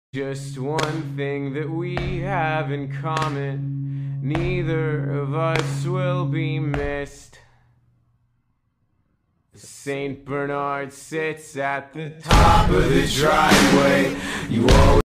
Just one thing that we have in common, neither of us will be missed. St. Bernard sits at the top of the driveway. You always